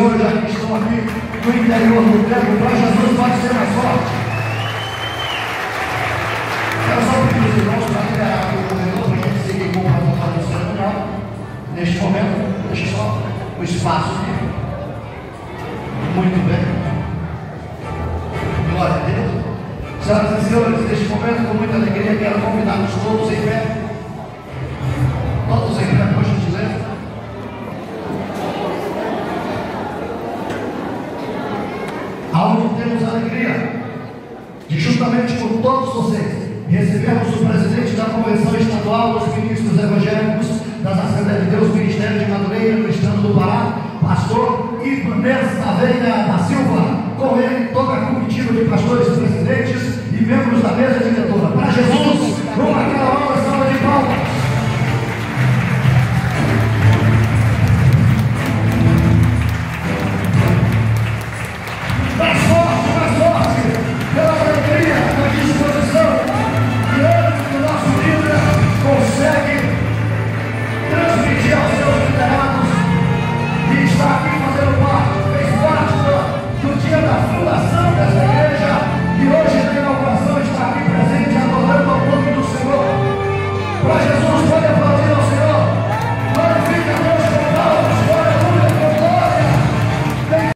senhores já que estão aqui no interior do templo, para Jesus pode ser mais forte. Quero só pedir os irmãos para liberar aqui o corredor para a gente seguir com o protocolo cerimonial. Neste momento, deixa só o espaço aqui. Muito bem. Glória a Deus. Senhoras e senhores, neste momento, com muita alegria, quero convidá-los todos em pé. Todos em pé, por gentileza. Aonde temos a alegria de, juntamente com todos vocês, recebermos o presidente da Convenção Estadual dos Ministros Evangélicos das Assembleias de Deus, Ministério de Madureira, no estado do Pará, pastor Ibanez Taveira da Silva, com ele toda a comitiva de pastores, presidentes e membros da mesa diretora.